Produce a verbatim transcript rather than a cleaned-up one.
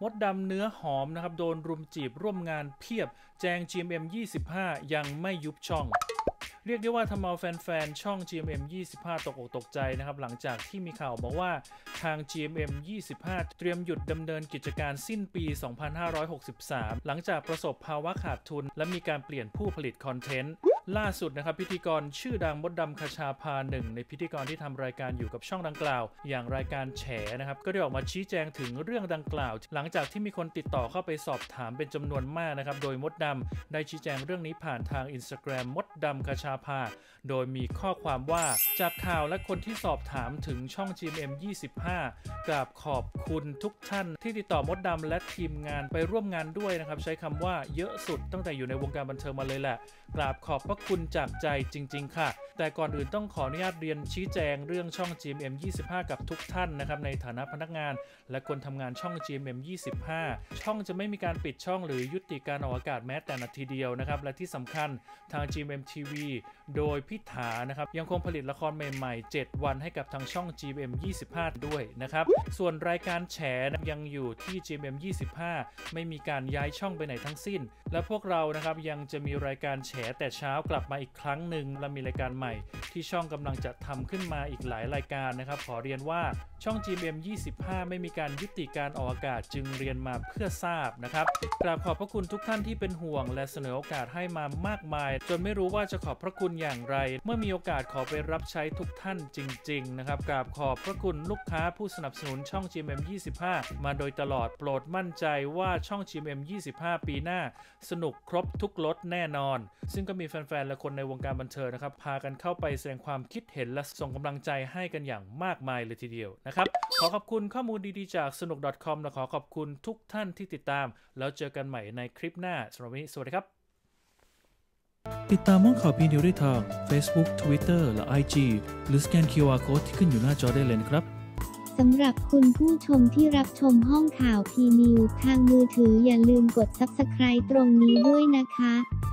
มดดำเนื้อหอมนะครับโดนรุมจีบร่วมงานเพียบแจง จี เอ็ม เอ็ม ยี่สิบห้ายังไม่ยุบช่องเรียกได้ว่าทำเอาแฟนๆช่อง จี เอ็ม เอ็ม ยี่สิบห้าตกอกตกใจนะครับหลังจากที่มีข่าวบอกว่าทาง จี เอ็ม เอ็ม ยี่สิบห้าเตรียมหยุดดำเนินกิจการสิ้นปี สองพันห้าร้อยหกสิบสาม หลังจากประสบภาวะขาดทุนและมีการเปลี่ยนผู้ผลิตคอนเทนต์ล่าสุดนะครับพิธีกรชื่อดังมดดำคชาภาหนึ่งในพิธีกรที่ทำรายการอยู่กับช่องดังกล่าวอย่างรายการแฉนะครับก็ได้ออกมาชี้แจงถึงเรื่องดังกล่าวหลังจากที่มีคนติดต่อเข้าไปสอบถามเป็นจำนวนมากนะครับโดยมดดำได้ชี้แจงเรื่องนี้ผ่านทาง Instagram มดดำคชาภาโดยมีข้อความว่าจากข่าวและคนที่สอบถามถึงช่อง จี เอ็ม เอ็ม ยี่สิบห้ากราบขอบคุณทุกท่านที่ติดต่อมดดำและทีมงานไปร่วมงานด้วยนะครับใช้คำว่าเยอะสุดตั้งแต่อยู่ในวงการบันเทิงมาเลยแหละกราบขอบพระคุณจากใจจริงๆค่ะแต่ก่อนอื่นต้องขออนุญาตเรียนชี้แจงเรื่องช่อง จี เอ็ม เอ็ม ยี่สิบห้ากับทุกท่านนะครับในฐานะพนักงานและคนทำงานช่อง จี เอ็ม เอ็ม ยี่สิบห้าช่องจะไม่มีการปิดช่องหรือยุติการออกอากาศแม้แต่นาทีเดียวนะครับและที่สำคัญทาง จี เอ็ม เอ็ม ที วี โดยพิธานะครับยังคงผลิตละครใหม่ๆเจ็ดวันให้กับทางช่อง จี เอ็ม เอ็ม ยี่สิบห้าด้วยนะครับส่วนรายการแฉยังอยู่ที่ จี เอ็ม เอ็ม ยี่สิบห้าไม่มีการย้ายช่องไปไหนทั้งสิ้นและพวกเรานะครับยังจะมีรายการแฉแต่เช้ากลับมาอีกครั้งหนึ่งและมีรายการใหม่ที่ช่องกำลังจะทำขึ้นมาอีกหลายรายการนะครับขอเรียนว่าช่อง จี เอ็ม เอ็ม ยี่สิบห้าไม่มีการยุติการออกอากาศจึงเรียนมาเพื่อทราบนะครับกราบขอบพระคุณทุกท่านที่เป็นห่วงและเสนอโอกาสให้มามากมายจนไม่รู้ว่าจะขอบพระคุณอย่างไรเมื่อมีโอกาสขอไปรับใช้ทุกท่านจริงๆนะครับกราบขอบพระคุณลูกค้าผู้สนับสนุนช่อง จี เอ็ม เอ็ม ยี่สิบห้ามาโดยตลอดโปรดมั่นใจว่าช่อง จี เอ็ม เอ็ม ยี่สิบห้าปีหน้าสนุกครบทุกรสแน่นอนซึ่งก็มีแฟนๆและคนในวงการบันเทิงนะครับพากันเข้าไปแสดงความคิดเห็นและส่งกำลังใจให้กันอย่างมากมายเลยทีเดียวนะครับขอขอบคุณข้อมูลดีๆจากสนุก .com และขอขอบคุณทุกท่านที่ติดตามแล้วเจอกันใหม่ในคลิปหน้าสำหรับวันนี้สวัสดีครับติดตามห้องข่าวพีนิวได้ทาง Facebook Twitter และ ไอ จี หรือสแกน คิว อาร์ Code ที่ขึ้นอยู่หน้าจอได้เลยนะครับสำหรับคุณผู้ชมที่รับชมห้องข่าวพีนิวทางมือถืออย่าลืมกด ซับสไครบ์ ตรงนี้ด้วยนะคะ